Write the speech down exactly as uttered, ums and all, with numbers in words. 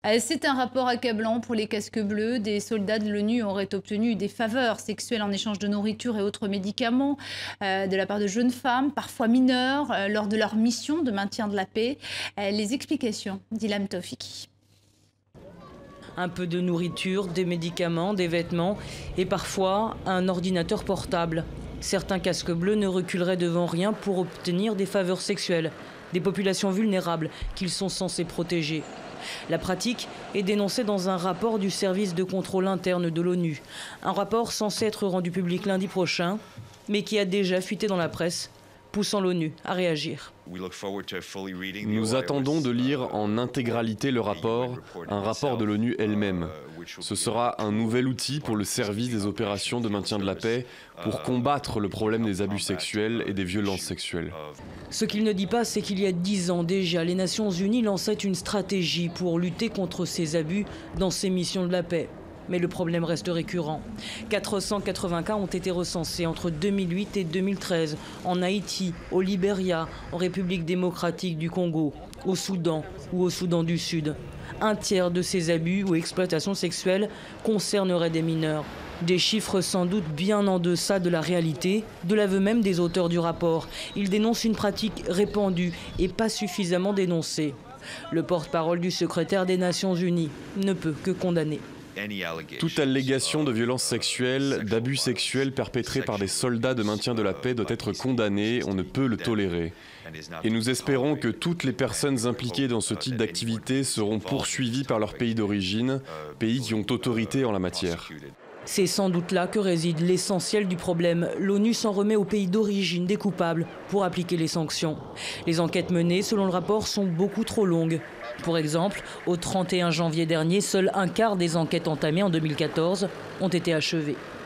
C'est un rapport accablant pour les casques bleus. Des soldats de l'ONU auraient obtenu des faveurs sexuelles en échange de nourriture et autres médicaments euh, de la part de jeunes femmes, parfois mineures, euh, lors de leur mission de maintien de la paix. Euh, les explications d'Ilham Taufiki. Un peu de nourriture, des médicaments, des vêtements et parfois un ordinateur portable. Certains casques bleus ne reculeraient devant rien pour obtenir des faveurs sexuelles, des populations vulnérables qu'ils sont censés protéger. La pratique est dénoncée dans un rapport du service de contrôle interne de l'ONU. Un rapport censé être rendu public lundi prochain, mais qui a déjà fuité dans la presse, poussant l'ONU à réagir. Nous attendons de lire en intégralité le rapport, un rapport de l'ONU elle-même. Ce sera un nouvel outil pour le service des opérations de maintien de la paix pour combattre le problème des abus sexuels et des violences sexuelles. Ce qu'il ne dit pas, c'est qu'il y a dix ans déjà, les Nations Unies lançaient une stratégie pour lutter contre ces abus dans ces missions de la paix. Mais le problème reste récurrent. quatre cent quatre-vingts cas ont été recensés entre deux mille huit et deux mille treize, en Haïti, au Libéria, en République démocratique du Congo, au Soudan ou au Soudan du Sud. Un tiers de ces abus ou exploitations sexuelles concerneraient des mineurs. Des chiffres sans doute bien en deçà de la réalité, de l'aveu même des auteurs du rapport. Ils dénoncent une pratique répandue et pas suffisamment dénoncée. Le porte-parole du secrétaire des Nations Unies ne peut que condamner. Toute allégation de violence sexuelle, d'abus sexuels perpétrés par des soldats de maintien de la paix doit être condamnée, on ne peut le tolérer. Et nous espérons que toutes les personnes impliquées dans ce type d'activité seront poursuivies par leur pays d'origine, pays qui ont autorité en la matière. C'est sans doute là que réside l'essentiel du problème. L'ONU s'en remet aux pays d'origine des coupables pour appliquer les sanctions. Les enquêtes menées, selon le rapport, sont beaucoup trop longues. Pour exemple, au trente et un janvier dernier, seul un quart des enquêtes entamées en deux mille quatorze ont été achevées.